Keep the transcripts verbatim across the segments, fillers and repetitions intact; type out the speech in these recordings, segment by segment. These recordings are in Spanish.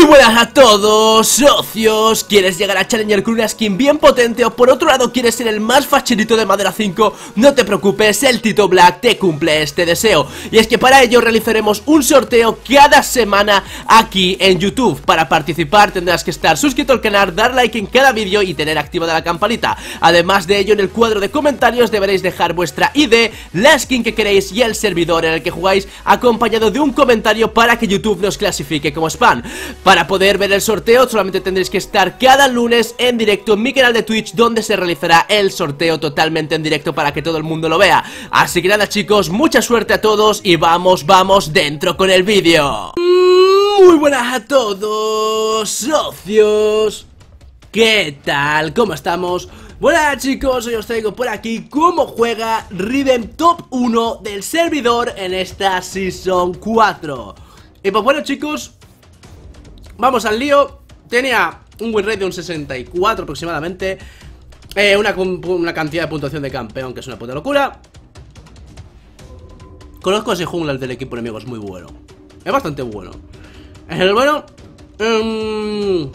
buenas a todos, socios. ¿Quieres llegar a Challenger con una skin bien potente o por otro lado quieres ser el más facilito de Madera cinco? No te preocupes, el Tito Black te cumple este deseo. Y es que para ello realizaremos un sorteo cada semana aquí en YouTube. Para participar tendrás que estar suscrito al canal, dar like en cada vídeo y tener activada la campanita. Además de ello, en el cuadro de comentarios deberéis dejar vuestra I D, la skin que queréis y el servidor en el que jugáis, acompañado de un comentario para que YouTube nos clasifique como spam. Para poder ver el sorteo solamente tendréis que estar cada lunes en directo en mi canal de Twitch, donde se realizará el sorteo totalmente en directo para que todo el mundo lo vea. Así que nada, chicos, mucha suerte a todos y vamos, vamos dentro con el vídeo. Muy buenas a todos, socios. ¿Qué tal? ¿Cómo estamos? Buenas, chicos, hoy os traigo por aquí cómo juega Riven top uno del servidor en esta Season cuatro. Y pues bueno, chicos, vamos al lío. Tenía un win rate de un sesenta y cuatro aproximadamente, eh, una, una cantidad de puntuación de campeón que es una puta locura. Conozco a ese jungla del equipo enemigo, es muy bueno. Es bastante bueno. El bueno um,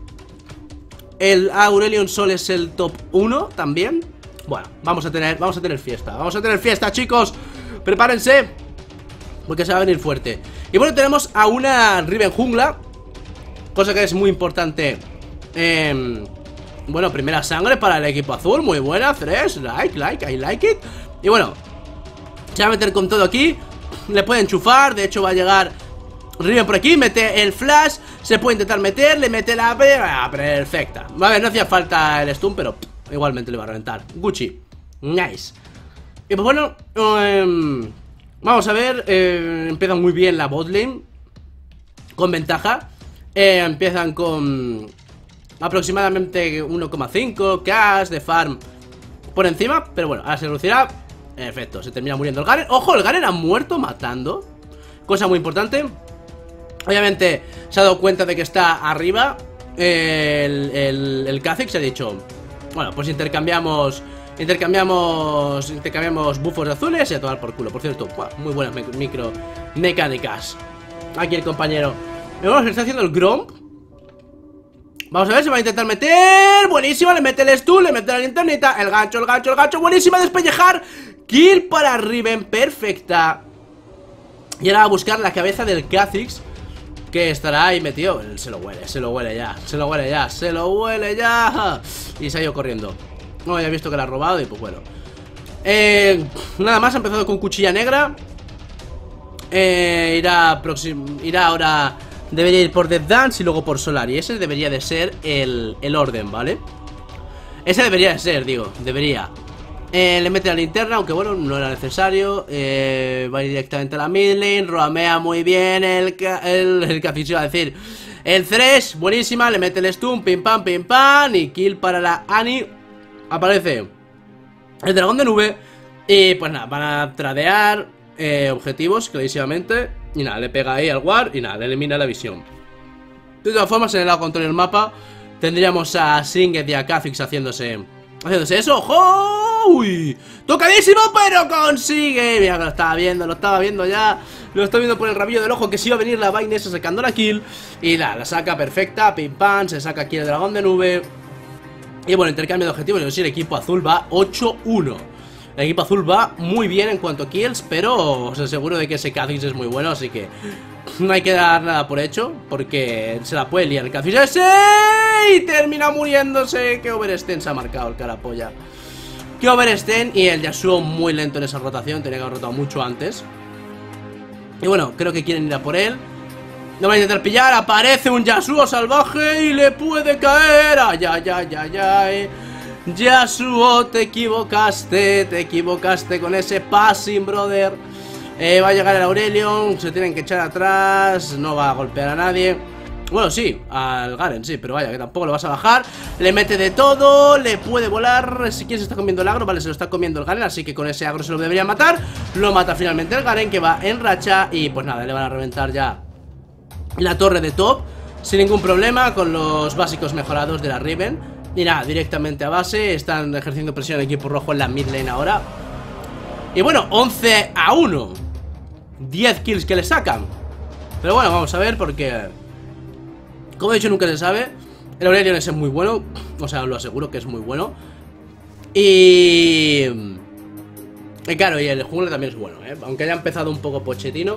el Aurelion Sol es el top uno también. Bueno, vamos a tener, vamos a tener fiesta. Vamos a tener fiesta, chicos. Prepárense, porque se va a venir fuerte. Y bueno, tenemos a una Riven jungla, cosa que es muy importante. eh, Bueno, primera sangre para el equipo azul. Muy buena, Thresh, like, like, I like it. Y bueno, se va a meter con todo aquí. Le puede enchufar, de hecho va a llegar Riven por aquí, mete el flash. Se puede intentar meter, le mete la P. Ah, perfecta. Vale, no hacía falta el stun, pero pff, igualmente le va a reventar. Gucci, nice. Y pues bueno, um, vamos a ver, eh, empieza muy bien la botlane, con ventaja. eh, Empiezan con aproximadamente uno coma cinco K de farm por encima. Pero bueno, ahora se reducirá. Efecto, se termina muriendo el Garen. Ojo, el Garen ha muerto matando, cosa muy importante. Obviamente se ha dado cuenta de que está arriba eh, El, el, el Kha'Zix. Se ha dicho, bueno, pues intercambiamos Intercambiamos Intercambiamos bufos azules y a tomar por culo. Por cierto, wow, muy buenas me micro mecánicas. Aquí el compañero, vemos que está haciendo el Gromp. Vamos a ver, se va a intentar meter. Buenísima, le mete el stun, le mete la linternita. El gancho, el gancho, el gancho, buenísima, despellejar. Kill para Riven, perfecta. Y ahora va a buscar la cabeza del Kha'Zix, que estará ahí metido. Se lo huele, se lo huele ya, se lo huele ya, se lo huele ya. Y se ha ido corriendo. No había visto que la ha robado y pues bueno. eh, Nada más, ha empezado con cuchilla negra. eh, Irá Irá ahora. Debería ir por Death Dance y luego por Solar. Y ese debería de ser el, el orden, ¿vale? Ese debería de ser, digo, debería. eh, Le mete la linterna, aunque bueno, no era necesario. eh, Va a ir directamente a la mid lane. Roamea muy bien el El, el Kha'Zix, iba a decir el Thresh, buenísima, le mete el stun, pim pam, pim pam. Y kill para la Annie. Aparece el dragón de nube. Y pues nada, van a tradear eh, objetivos, clarísimamente. Y nada, le pega ahí al War y nada, le elimina la visión. De todas formas, en el lado contrario del mapa tendríamos a Singed y a Kha'Zix haciéndose Haciéndose eso. ¡Ojo! ¡Uy! ¡Tocadísimo! Pero consigue. Mira que lo estaba viendo, lo estaba viendo ya. Lo estaba viendo por el rabillo del ojo que se iba a venir la vaina esa sacando la kill. Y nada, la saca perfecta, pim pam. Se saca aquí el dragón de nube. Y bueno, intercambio de objetivos. Yo sé, el equipo azul va ocho uno. El equipo azul va muy bien en cuanto a kills, pero os aseguro de que ese Kha'Zix es muy bueno, así que no hay que dar nada por hecho, porque se la puede liar el Kha'Zix ese y termina muriéndose. Que overextend se ha marcado el carapolla. Que overextend, y el Yasuo muy lento en esa rotación. Tenía que haber rotado mucho antes. Y bueno, creo que quieren ir a por él. No va a intentar pillar, aparece un Yasuo salvaje y le puede caer. Ay, ay, ay, ay, ay. Yasuo, te equivocaste, te equivocaste con ese passing, brother. eh, Va a llegar el Aurelion, se tienen que echar atrás. No va a golpear a nadie. Bueno, sí, al Garen, sí, pero vaya, que tampoco lo vas a bajar. Le mete de todo, le puede volar. Si quieres se está comiendo el agro, vale, se lo está comiendo el Garen, así que con ese agro se lo debería matar. Lo mata finalmente el Garen, que va en racha. Y pues nada, le van a reventar ya la torre de top sin ningún problema, con los básicos mejorados de la Riven. Y nada, directamente a base. Están ejerciendo presión el equipo rojo en la mid lane ahora. Y bueno, once a uno, diez kills que le sacan. Pero bueno, vamos a ver porque Como he dicho, nunca se sabe. El Aurelion es muy bueno. O sea, os lo aseguro que es muy bueno. Y... Y claro, y el jungla también es bueno, ¿eh? Aunque haya empezado un poco pochetino,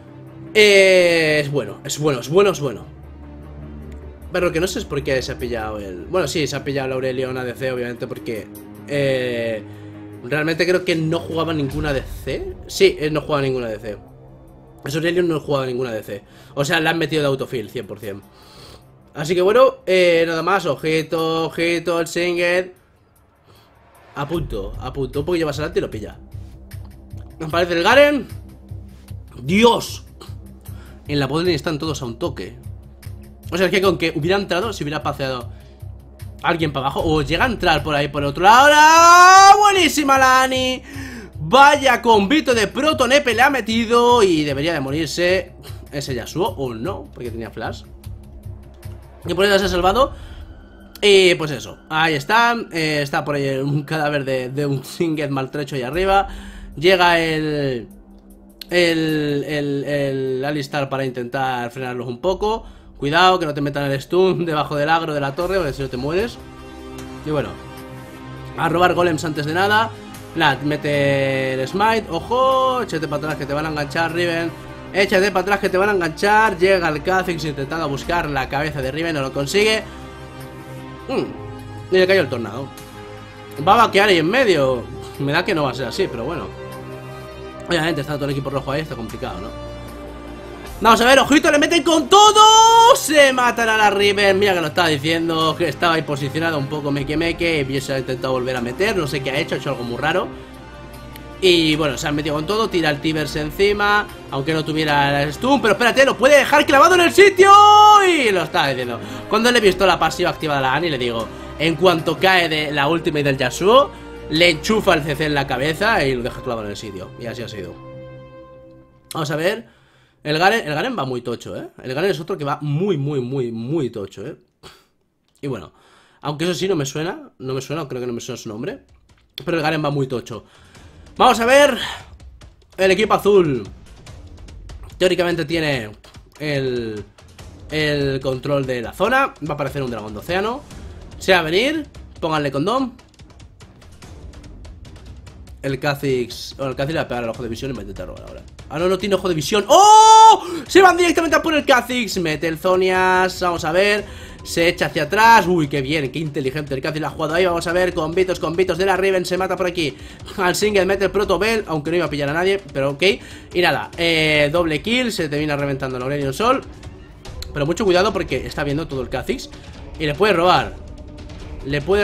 eh, es bueno, es bueno, es bueno, es bueno. Pero lo que no sé es por qué se ha pillado el... Bueno, sí, se ha pillado el Aurelion A D C, obviamente, porque... Eh, realmente creo que no jugaba ninguna A D C. Sí, él no jugaba ninguna A D C. Ese Aurelion no jugaba ninguna A D C. O sea, le han metido de autofill, cien por cien. Así que bueno, eh, nada más, ojito, ojito, el Singed. A punto, a punto, un poquillo más adelante y lo pilla. Aparece el Garen. ¡Dios! En la botlane están todos a un toque. O sea, es que con que hubiera entrado, si hubiera paseado alguien para abajo, o llega a entrar por ahí por el otro lado. ¡Ah! ¡Buenísima la Annie! Vaya combito de Protonepe le ha metido. Y debería de morirse ese Yasuo, o no, porque tenía flash. Y por eso se ha salvado. Y pues eso, ahí están. eh, Está por ahí un cadáver de, de un Singed maltrecho ahí arriba. Llega el El, el, el Alistar para intentar frenarlos un poco. Cuidado que no te metan el stun debajo del agro de la torre, porque si no te mueres. Y bueno, a robar golems antes de nada. Nada, mete el smite. Ojo, échate para atrás que te van a enganchar, Riven. Échate para atrás que te van a enganchar. Llega el Kha'Zix intentando buscar la cabeza de Riven, no lo consigue. mm, Y le cayó el tornado. Va a vaquear ahí en medio. Me da que no va a ser así, pero bueno. Obviamente está todo el equipo rojo ahí, está complicado, ¿no? Vamos a ver, ojito, le meten con todo. Se matan a la Riven. Mira que lo estaba diciendo, que estaba ahí posicionado un poco meque meque. Y se ha intentado volver a meter, no sé qué ha hecho, ha hecho algo muy raro. Y bueno, se han metido con todo, tira el Tibers encima, aunque no tuviera el stun. Pero espérate, lo puede dejar clavado en el sitio. Y lo estaba diciendo. Cuando le he visto la pasiva activada a la Annie, le digo, en cuanto cae de la ultimate del Yasuo, le enchufa el C C en la cabeza y lo deja clavado en el sitio. Y así ha sido. Vamos a ver. El Garen, el Garen va muy tocho, ¿eh? El Garen es otro que va muy, muy, muy, muy tocho, ¿eh? Y bueno, aunque eso sí no me suena. No me suena, creo que no me suena su nombre. Pero el Garen va muy tocho. Vamos a ver. El equipo azul teóricamente tiene el, el control de la zona. Va a aparecer un dragón de océano. Se va a venir. Pónganle condón. El Kha'Zix. Bueno, el Kha'Zix le va a pegar al ojo de visión y va a intentar robar ahora. Ah, no, no tiene ojo de visión. ¡Oh! Se van directamente a por el Kha'Zix. Mete el Zonias. Vamos a ver. Se echa hacia atrás. Uy, qué bien, qué inteligente el Kha'Zix la ha jugado ahí. Vamos a ver. Combitos, combitos de la Riven. Se mata por aquí. Al Singed mete el Proto Bell. Aunque no iba a pillar a nadie. Pero ok. Y nada. Eh, doble kill. Se termina reventando el Aurelion Sol. Pero mucho cuidado porque está viendo todo el Kha'Zix. Y le puede robar. Le puede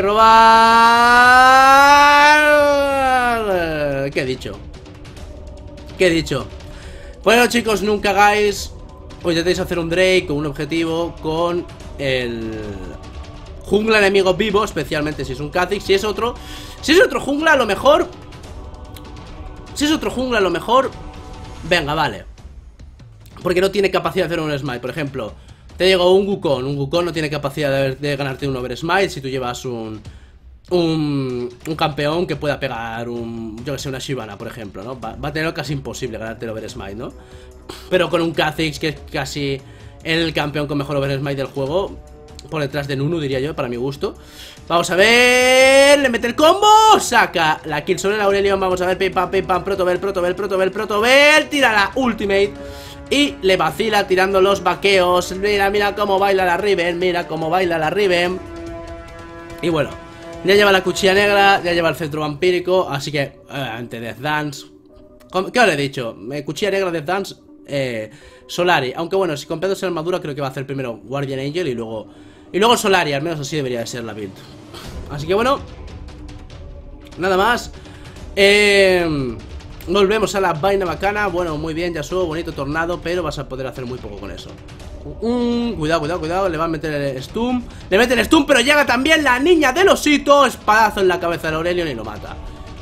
robar. ¿Qué he dicho? ¿Qué he dicho? Bueno, chicos, nunca hagáis o intentéis hacer un Drake con un objetivo con el jungla enemigo vivo, especialmente si es un Kha'Zix. Si es otro, si es otro jungla, a lo mejor. Si es otro jungla, a lo mejor. Venga, vale. Porque no tiene capacidad de hacer un smite, por ejemplo. Te digo, un Wukong. Un Wukong no tiene capacidad de, de ganarte un over smite si tú llevas un. Un, un campeón que pueda pegar un, yo que sé, una Shyvana, por ejemplo, ¿no? Va, va a tener casi imposible ganarte el over smite, ¿no? Pero con un Kha'Zix, que es casi el campeón con mejor over smite del juego, por detrás de Nunu, diría yo, para mi gusto. Vamos a ver. Le mete el combo. Saca la kill sobre el Aurelion. Vamos a ver. Pim pam, pim pam. Protobel, Protobel, Protobel, Protobel. Tira la ultimate. Y le vacila tirando los vaqueos. Mira, mira cómo baila la Riven. Mira cómo baila la Riven. Y bueno, ya lleva la cuchilla negra. Ya lleva el centro vampírico. Así que, eh, ante Death Dance. ¿Qué os he dicho? Eh, cuchilla negra, Death Dance, eh, Solari. Aunque bueno, si completas la armadura, creo que va a hacer primero Guardian Angel y luego Y luego Solari, al menos así debería de ser la build. Así que bueno, nada más. eh, Volvemos a la vaina bacana. Bueno, muy bien, Yasuo, bonito tornado, pero vas a poder hacer muy poco con eso. Mm, cuidado, cuidado, cuidado. Le va a meter el stun. Le mete el stun, pero llega también la niña del osito. Espadazo en la cabeza de Aurelion y lo mata.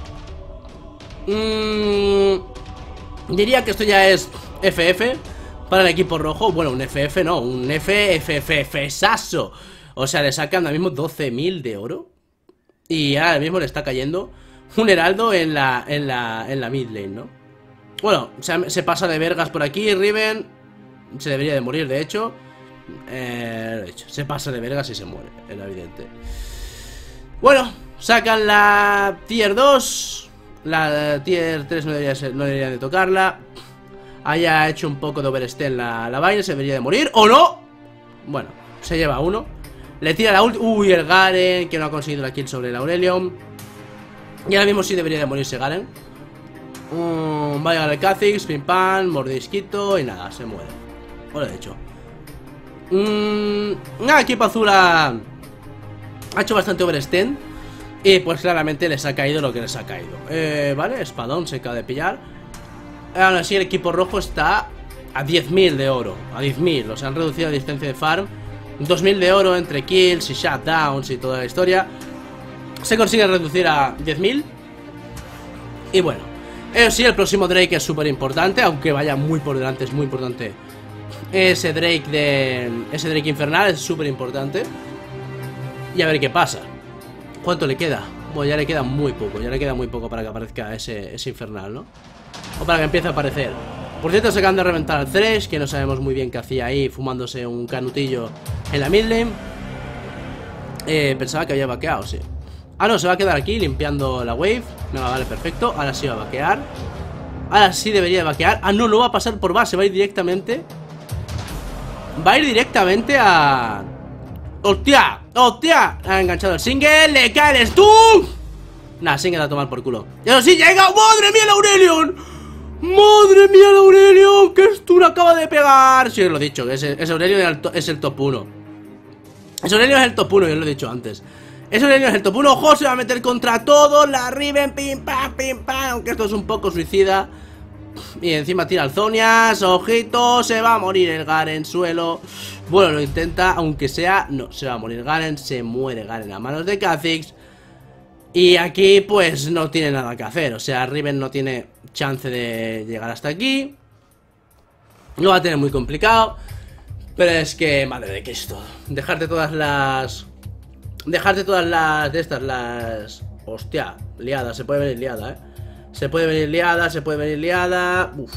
mm, Diría que esto ya es F F para el equipo rojo. Bueno, un F F no, un F F F F saso. O sea, le sacan ahora mismo doce mil de oro. Y ahora mismo le está cayendo un heraldo en la, en la, en la mid lane, ¿no? Bueno, se, se pasa de vergas por aquí. Riven se debería de morir, de hecho. eh, lo he dicho, se pasa de vergas y se muere, era evidente. Bueno, sacan la tier dos. La tier tres no debería, ser, no debería de tocarla. Haya hecho un poco de overstay la, la vaina, se debería de morir. ¿O no? Bueno, se lleva uno. Le tira la ult. Uy, el Garen, que no ha conseguido la kill sobre el Aurelion. Y ahora mismo sí debería de morirse Garen. um, Va a llegar el Kha'Zix, pim pam, mordisquito y nada, se muere. Lo he hecho. mm, Nada, equipo azul ha, ha hecho bastante overstay. Y pues claramente les ha caído lo que les ha caído. eh, Vale, espadón se acaba de pillar. Aún así el equipo rojo está a diez mil de oro. A diez mil, o sea, han reducido la distancia de farm. Dos mil de oro entre kills y shutdowns y toda la historia. Se consigue reducir a diez mil. Y bueno, eso sí, el próximo Drake es súper importante. Aunque vaya muy por delante, es muy importante. Ese Drake de... Ese Drake infernal es súper importante. Y a ver qué pasa. ¿Cuánto le queda? Bueno, ya le queda muy poco. Ya le queda muy poco para que aparezca ese, ese infernal, ¿no? O para que empiece a aparecer. Por cierto, se acaban de reventar al Thresh, que no sabemos muy bien qué hacía ahí, fumándose un canutillo en la mid lane. eh, Pensaba que había vaqueado, sí. Ah, no, se va a quedar aquí limpiando la wave. No, vale, perfecto. Ahora sí va a vaquear. Ahora sí debería de vaquear. Ah, no, no va a pasar por base, va a ir directamente. Va a ir directamente a... ¡Hostia! ¡Hostia! Ha enganchado el single, le cae el stun. Nah, single a tomar por culo. ¡Pero sí llega! ¡Madre mía, el Aurelion! ¡Madre mía, el Aurelion! ¡Qué stun acaba de pegar! Sí, os lo he dicho, ese, ese Aurelion es el top uno. Ese Aurelion es el top uno, yo lo he dicho antes. Ese Aurelion es el top uno. Ojo, se va a meter contra todos. La Riven, pim, pam, pim, pam. Aunque esto es un poco suicida. Y encima tira al Zonias. Ojito, se va a morir el Garen, suelo. Bueno, lo intenta, aunque sea... No, se va a morir Garen, se muere Garen a manos de Kha'Zix. Y aquí pues no tiene nada que hacer. O sea, Riven no tiene chance de llegar hasta aquí. Lo va a tener muy complicado. Pero es que, madre de Cristo, dejarte todas las... Dejarte todas las... De estas, las... Hostia, liada, se puede venir liada, eh. Se puede venir liada, se puede venir liada. Uff.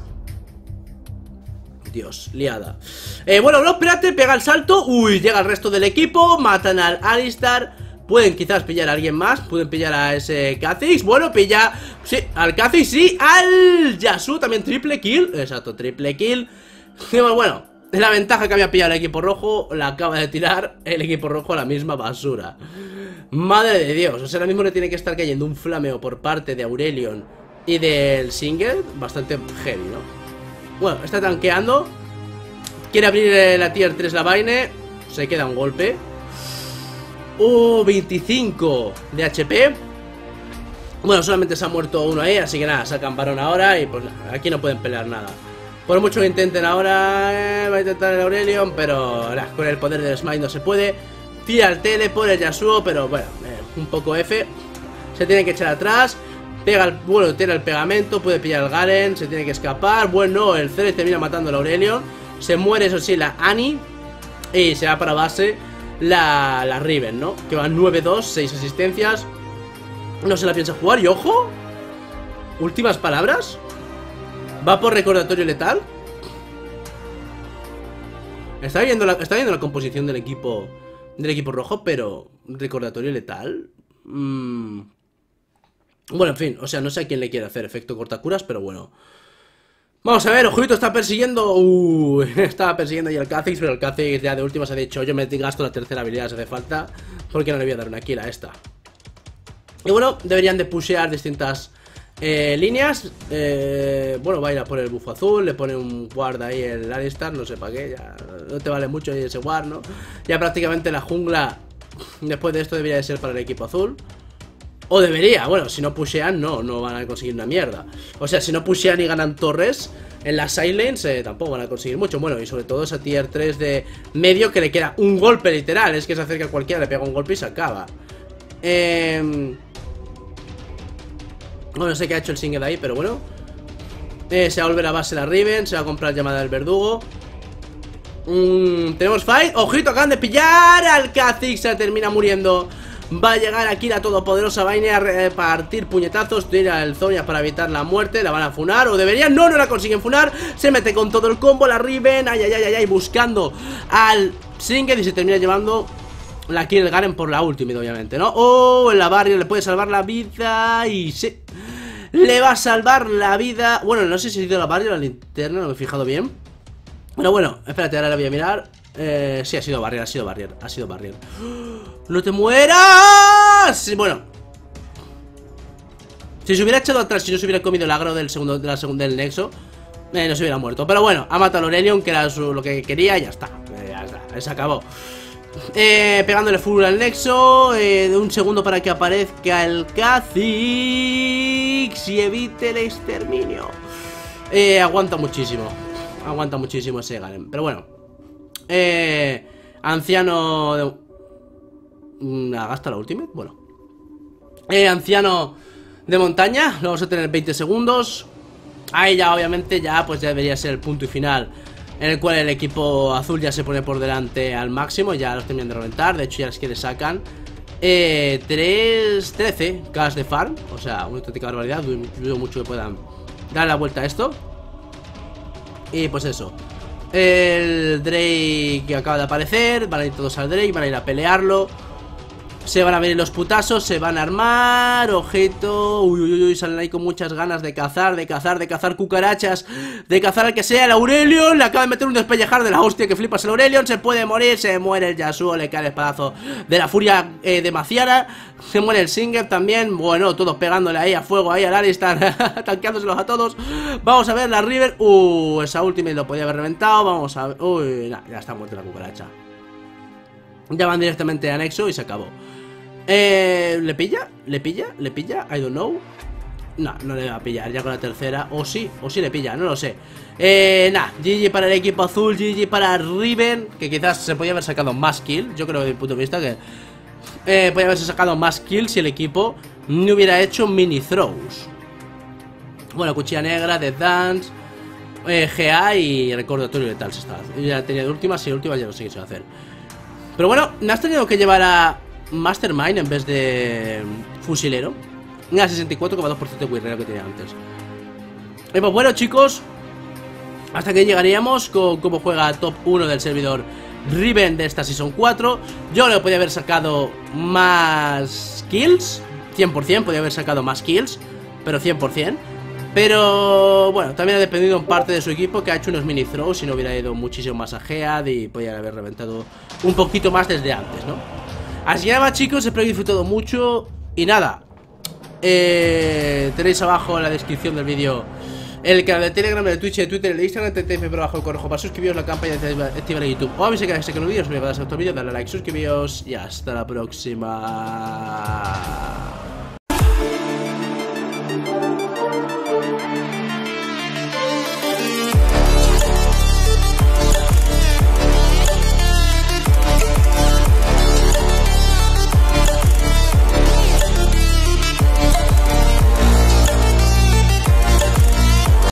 Dios, liada. eh, Bueno, bro, espérate, pega el salto. Uy, llega el resto del equipo. Matan al Alistar. Pueden quizás pillar a alguien más. Pueden pillar a ese Kha'Zix. Bueno, pilla, sí, al Kha'Zix, sí. Al Yasuo también triple kill. Exacto, triple kill. Y bueno, bueno, la ventaja que había pillado el equipo rojo la acaba de tirar el equipo rojo a la misma basura. Madre de Dios, o sea, ahora mismo le tiene que estar cayendo un flameo por parte de Aurelion y del Single bastante heavy, ¿no? Bueno, está tanqueando. Quiere abrir eh, la tier tres la vaina. Se queda un golpe. Oh, veinticinco de H P. Bueno, solamente se ha muerto uno ahí, así que nada, sacan varón ahora y pues aquí no pueden pelear nada. Por mucho que intenten ahora, eh, va a intentar el Aurelion, pero nah, con el poder del Smite no se puede. Tira el tele por el Yasuo, pero bueno, eh, un poco F. Se tiene que echar atrás. Pega el, bueno, tira el pegamento, puede pillar el Garen, se tiene que escapar. Bueno, el Thresh termina matando al Aurelion. Se muere, eso sí, la Annie. Y se va para base la, la Riven, ¿no? Que va nueve dos, seis asistencias. No se la piensa jugar, y ojo. Últimas palabras. Va por recordatorio letal. Está viendo la, está viendo la composición del equipo Del equipo rojo, pero recordatorio letal. mm. Bueno, en fin, o sea, no sé a quién le quiere hacer efecto cortacuras, pero bueno. Vamos a ver, ojito, está persiguiendo. Uh, estaba persiguiendo ya el Kha'Zix, pero el Kha'Zix ya de últimas ha dicho: yo me gasto la tercera habilidad si hace falta, porque no le voy a dar una kill a esta. Y bueno, deberían de pushear distintas eh, líneas. eh, Bueno, va a ir a por el bufo azul. Le pone un guard ahí el Alistar, no sé para qué, ya no te vale mucho ese guard, ¿no? Ya prácticamente la jungla después de esto debería de ser para el equipo azul. O debería, bueno, si no pushean no, no van a conseguir una mierda. O sea, si no pushean y ganan torres en las side lanes, eh, tampoco van a conseguir mucho. Bueno, y sobre todo esa tier tres de medio que le queda un golpe literal. Es que se acerca a cualquiera, le pega un golpe y se acaba. Eh... Bueno, no sé qué ha hecho el single ahí, pero bueno. eh, Se va a volver a base la Riven. Se va a comprar llamada del verdugo. mm, Tenemos fight, ojito, acaban de pillar al Kha'Zix, se termina muriendo Va a llegar aquí la todopoderosa vaina a repartir puñetazos, tira el Zodiac para evitar la muerte. La van a funar, o deberían, no, no la consiguen funar. Se mete con todo el combo, la Riven, ay, ay, ay, ay, buscando al Singed y se termina llevando la kill Garen por la ultimate, obviamente, ¿no? Oh, la barrier le puede salvar la vida y sí, le va a salvar la vida. Bueno, no sé si ha sido la barrier o la linterna, no me he fijado bien. Pero bueno, espérate, ahora la voy a mirar. Eh, sí, ha sido barrier, ha sido barrier, ha sido barrier. ¡No te mueras! Sí, bueno, si se hubiera echado atrás, si no se hubiera comido el agro del segundo, de la segunda del Nexo, eh, no se hubiera muerto. Pero bueno, ha matado a Aurelion, que era su, lo que quería, y ya está. Eh, ya está, se acabó. Eh, pegándole full al Nexo. Eh, de un segundo para que aparezca el Kha'Zix y evite el exterminio. Eh, aguanta muchísimo. Aguanta muchísimo ese Garen. Pero bueno. Eh, anciano de... ¿Gasta la ultimate? Bueno. Eh, anciano de montaña. Lo vamos a tener veinte segundos. Ahí ya obviamente ya pues ya debería ser el punto y final, en el cual el equipo azul ya se pone por delante al máximo. Ya los terminan de reventar. De hecho ya es que le sacan eh, tres, trece K de farm. O sea, una auténtica barbaridad. Dudo mucho que puedan dar la vuelta a esto. Y pues eso, el Drake que acaba de aparecer. Van a ir todos al Drake, van a ir a pelearlo. Se van a venir los putazos, se van a armar. Objeto, uy, uy, uy, salen ahí con muchas ganas de cazar, de cazar, de cazar cucarachas, de cazar al que sea. El Aurelion le acaba de meter un despellejar de la hostia que flipas. El Aurelion se puede morir, se muere el Yasuo, le cae el espadazo de la furia eh, de Maciara. Se muere el Singed también. Bueno, todos pegándole ahí a fuego, ahí al Alistar, tanqueándoselos a todos. Vamos a ver la River. Uh, esa ultimate lo podía haber reventado. Vamos a ver, uy, nah, ya está muerta la cucaracha. Ya van directamente a Nexo y se acabó. Eh, ¿Le pilla? ¿Le pilla? ¿Le pilla? I don't know. No, no le va a pillar ya con la tercera. O sí, o sí le pilla, no lo sé. Eh, nada, G G para el equipo azul, G G para Riven, que quizás se podía haber sacado más kills. Yo creo, desde mi punto de vista, que eh, podía haberse sacado más kills si el equipo no hubiera hecho mini throws. Bueno, cuchilla negra, Death Dance, eh, G A y recordatorio letal se está. Ya tenía de últimas y últimas ya no sé qué se va a hacer. Pero bueno, me has tenido que llevar a Mastermind en vez de fusilero. Una sesenta y cuatro coma dos por ciento de guerrero que tenía antes. Y pues bueno, chicos, hasta que llegaríamos con cómo juega top uno del servidor Riven de esta Season cuatro. Yo le podía haber sacado más kills, cien por cien, podía haber sacado más kills, pero cien por cien. Pero bueno, también ha dependido en parte de su equipo, que ha hecho unos mini throws y no hubiera ido muchísimo más a Gead y podía haber reventado un poquito más desde antes, ¿no? Así que nada, chicos, espero que disfrutado mucho. Y nada, eh, tenéis abajo en la descripción del vídeo el canal de Telegram, el de Twitch, el de Twitter, el de Instagram, T T F por abajo el correjo para suscribiros, la campaña de activar en YouTube. O a ver si queréis que los vídeos, me va a dar otro vídeo, dale a like, suscribiros y hasta la próxima.